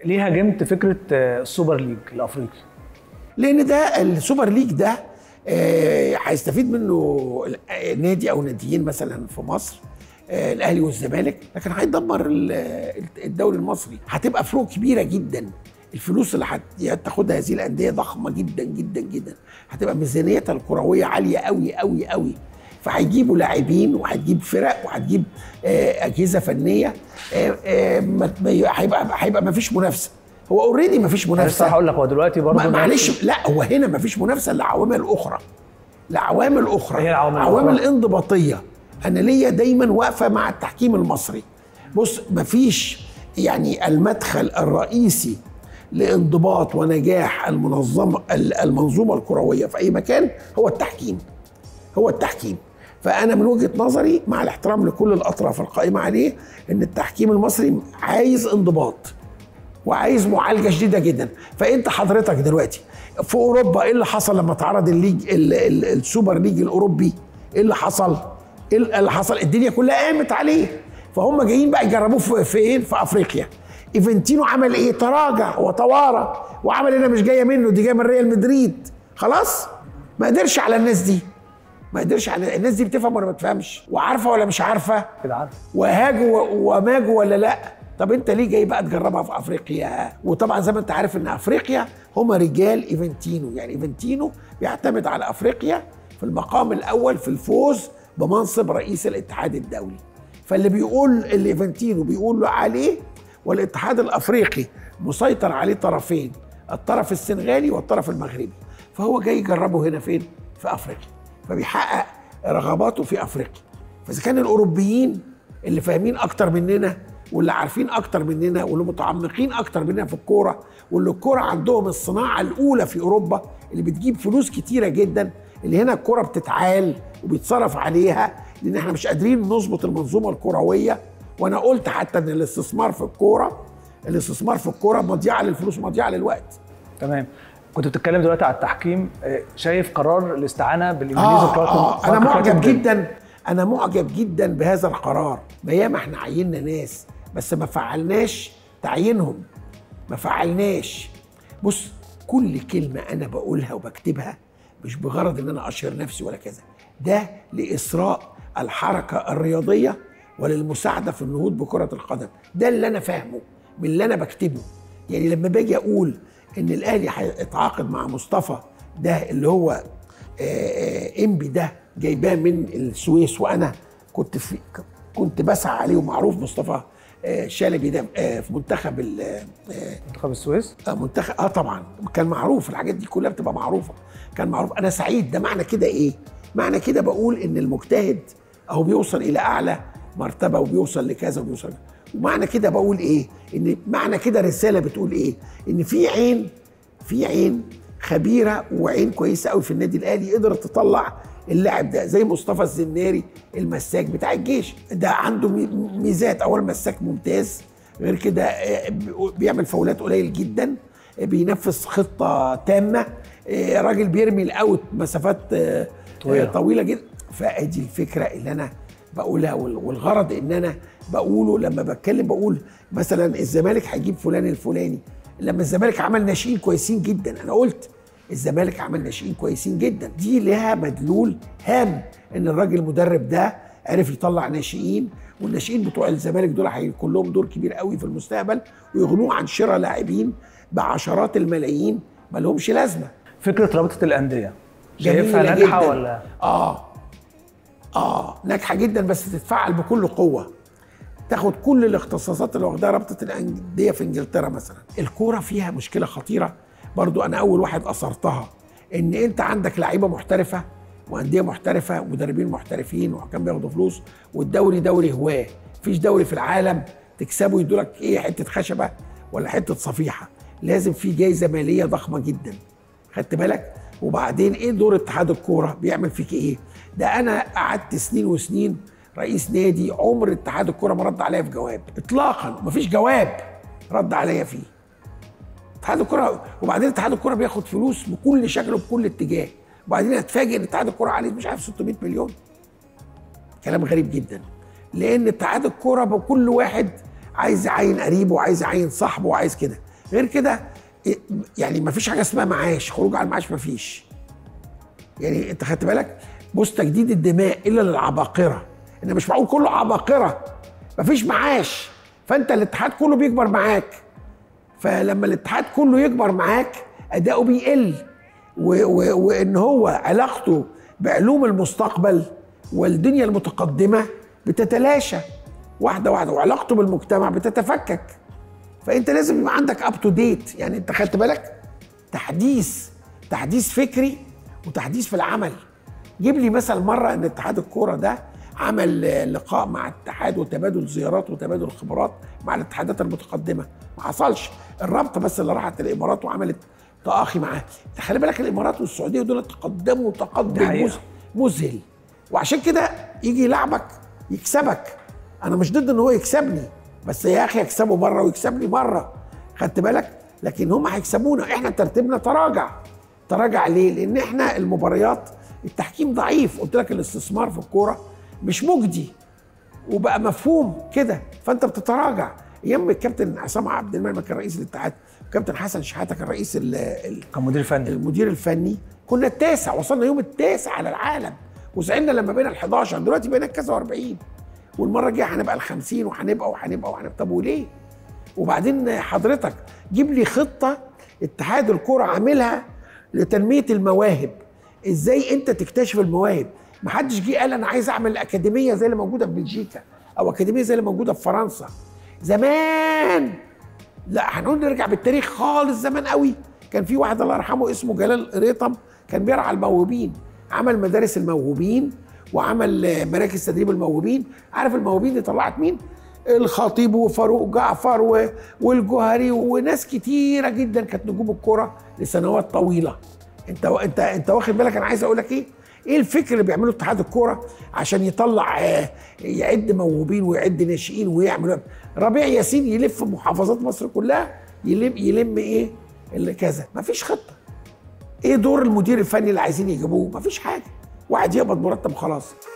ليه هاجمت فكره السوبر ليج الافريقي؟ لان ده السوبر ليج ده هيستفيد منه نادي او ناديين مثلا في مصر، الاهلي والزمالك، لكن هيدمر الدوري المصري. هتبقى فروق كبيره جدا. الفلوس اللي هتاخدها هذه الانديه ضخمه جدا جدا جدا. هتبقى ميزانيتها الكرويه عاليه قوي قوي قوي. فهيجيبوا لاعبين وهتجيب فرق وهتجيب اجهزه فنيه. هيبقى ما فيش منافسه. هو اوريدي ما فيش منافسه. هقول لك هو دلوقتي برضه معلش، لا هو هنا ما فيش منافسه لعوامل اخرى. لعوامل اخرى، هي عوامل انضباطيه. انا ليا دايما واقفه مع التحكيم المصري. بص، ما فيش يعني المدخل الرئيسي لانضباط ونجاح المنظومه الكرويه في اي مكان هو التحكيم. هو التحكيم. فانا من وجهه نظري مع الاحترام لكل الاطراف القائمه عليه ان التحكيم المصري عايز انضباط وعايز معالجه شديده جدا. فانت حضرتك دلوقتي في اوروبا ايه اللي حصل لما اتعرض الليج السوبر ليج الاوروبي؟ ايه اللي حصل؟ ايه اللي حصل؟ الدنيا كلها قامت عليه. فهم جايين بقى يجربوه في افريقيا. ايفنتينو عمل ايه؟ تراجع وتوارى وعمل انا مش جايه منه، دي جايه من ريال مدريد. خلاص ما قدرش على الناس دي. ما قدرش على الناس دي. بتفهم ولا ما بتفهمش؟ وعارفه ولا مش عارفه؟ كده عارفه. وهاجوا وماجوا ولا لا؟ طب انت ليه جاي بقى تجربها في افريقيا؟ وطبعا زي ما انت عارف ان افريقيا هم رجال ايفنتينو. يعني ايفنتينو بيعتمد على افريقيا في المقام الاول في الفوز بمنصب رئيس الاتحاد الدولي. فاللي بيقول اللي ايفنتينو بيقول له عليه، والاتحاد الافريقي مسيطر عليه طرفين، الطرف السنغالي والطرف المغربي. فهو جاي يجربه هنا فين؟ في افريقيا. فبيحقق رغباته في افريقيا. فاذا كان الاوروبيين اللي فاهمين اكتر مننا واللي عارفين اكتر مننا واللي متعمقين اكتر مننا في الكوره، واللي الكوره عندهم الصناعه الاولى في اوروبا اللي بتجيب فلوس كتيره جدا، اللي هنا الكوره بتتعال وبيتصرف عليها لان احنا مش قادرين نظبط المنظومه الكرويه. وانا قلت حتى ان الاستثمار في الكوره مضيعه للفلوس ومضيعه للوقت. تمام. كنت بتتكلم دلوقتي على التحكيم، شايف قرار الاستعانه بالانجليزي انا معجب جدا بهذا القرار. ما ياما احنا عيننا ناس بس ما فعلناش تعيينهم، ما فعلناش. بص، كل كلمه انا بقولها وبكتبها مش بغرض ان انا اشهر نفسي ولا كذا، ده لإسراء الحركه الرياضيه وللمساعده في النهوض بكره القدم. ده اللي انا فاهمه من اللي انا بكتبه. يعني لما باجي اقول ان الاهلي هيتعاقد مع مصطفى ده اللي هو انبي ده جايباه من السويس، وانا كنت بسعى عليه ومعروف مصطفى شلبي ده في منتخب السويس. منتخب طبعا كان معروف. الحاجات دي كلها بتبقى معروفه. كان معروف. انا سعيد. ده معنى كده ايه؟ معنى كده بقول ان المجتهد اهو بيوصل الى اعلى مرتبه وبيوصل لكذا وبيوصل. ومعنى كده بقول ايه؟ ان معنى كده رساله بتقول ايه؟ ان في عين خبيره وعين كويسه قوي في النادي الاهلي قدرت تطلع اللاعب ده زي مصطفى الزناري المساك بتاع الجيش. ده عنده ميزات. اول مساك ممتاز، غير كده بيعمل فاولات قليل جدا، بينفذ خطه تامه، راجل بيرمي الاوت مسافات طويله جدا. فادي الفكره اللي انا بقولها، والغرض ان انا بقوله لما بتكلم. بقول مثلا الزمالك هيجيب فلان الفلاني. لما الزمالك عمل ناشئين كويسين جدا، انا قلت الزمالك عمل ناشئين كويسين جدا، دي لها مدلول هام ان الراجل المدرب ده عرف يطلع ناشئين، والناشئين بتوع الزمالك دول هيكون لهم دور كبير قوي في المستقبل ويغنوه عن شراء لاعبين بعشرات الملايين ما لهمش لازمه. فكره رابطه الانديه شايفها ناجحه ولا؟ ناجحه جدا، بس تتفعل بكل قوه. تاخد كل الاختصاصات اللي واخدها رابطه الانديه في انجلترا مثلا. الكوره فيها مشكله خطيره برضو، انا اول واحد اثرتها، ان انت عندك لعيبه محترفه وانديه محترفه ومدربين محترفين وحكام بياخدوا فلوس، والدوري دوري هواه. مفيش دوري في العالم تكسبه يدولك ايه، حته خشبه ولا حته صفيحه. لازم في جايزه ماليه ضخمه جدا. خدت بالك؟ وبعدين ايه دور اتحاد الكوره؟ بيعمل فيك ايه؟ ده انا قعدت سنين وسنين رئيس نادي، عمر اتحاد الكوره ما رد عليا في جواب اطلاقا. مفيش جواب رد عليا فيه اتحاد الكوره. وبعدين اتحاد الكوره بياخد فلوس بكل شكل وبكل اتجاه، وبعدين اتفاجئ ان اتحاد الكوره عليه مش عارف 600 مليون. كلام غريب جدا. لان اتحاد الكوره بكل واحد عايز يعين قريبه وعايز يعين صاحبه وعايز كده. غير كده يعني ما فيش حاجه اسمها معاش، خروج على المعاش ما فيش. يعني انت خدت بالك؟ بص، تجديد الدماء الا للعباقره، ان مش معقول كله عباقره ما فيش معاش، فانت الاتحاد كله بيكبر معاك. فلما الاتحاد كله يكبر معاك اداؤه بيقل، وان هو علاقته بعلوم المستقبل والدنيا المتقدمه بتتلاشى واحده واحده، وعلاقته بالمجتمع بتتفكك. فانت لازم يبقى عندك اب تو ديت. يعني انت خدت بالك؟ تحديث فكري وتحديث في العمل. جيب لي مثلا مره ان اتحاد الكوره ده عمل لقاء مع الاتحاد وتبادل زيارات وتبادل خبرات مع الاتحادات المتقدمه، ما حصلش. الرابطه بس اللي راحت الامارات وعملت تآخي معاه. خلي بالك الامارات والسعوديه دول تقدموا تقدم مذهل، وعشان كده يجي يلعبك يكسبك. انا مش ضد ان هو يكسبني، بس يا اخي يكسبه مره ويكسبني مره، خدت بالك؟ لكن هم هيكسبونا، احنا ترتيبنا تراجع ليه؟ لان احنا المباريات التحكيم ضعيف. قلت لك الاستثمار في الكوره مش مجدي وبقى مفهوم كده، فانت بتتراجع. ايام الكابتن عصام عبد المنعم كان رئيس الاتحاد، وكابتن حسن شحاته كان رئيس كان مدير فني، المدير الفني، كنا التاسع، وصلنا يوم التاسع على العالم، وزعلنا لما بقينا ال11. دلوقتي بقينا كذا 40، والمره الجايه هنبقى ال50 وهنبقى. طب وليه؟ وبعدين حضرتك جيب لي خطه اتحاد الكوره عاملها لتنميه المواهب. ازاي انت تكتشف المواهب؟ ما حدش جه قال انا عايز اعمل اكاديميه زي اللي موجوده في بلجيكا او اكاديميه زي اللي موجوده في فرنسا زمان. لا، هنقول نرجع بالتاريخ خالص زمان قوي. كان في واحد الله يرحمه اسمه جلال ريطم، كان بيرعى الموهوبين، عمل مدارس الموهوبين وعمل مراكز تدريب الموهوبين. عارف الموهوبين دي طلعت مين؟ الخطيب وفاروق جعفر والجوهري وناس كتيره جدا كانت نجوم الكوره لسنوات طويله. انت واخد بالك انا عايز اقول لك ايه؟ ايه الفكر اللي بيعمله اتحاد الكوره عشان يطلع يعد موهوبين ويعد ناشئين ويعمل؟ ربيع ياسين يلف محافظات مصر كلها يلم ايه اللي كذا، مفيش خطه. ايه دور المدير الفني اللي عايزين يجيبوه؟ مفيش حاجه، واحد يقبض مرتب خلاص.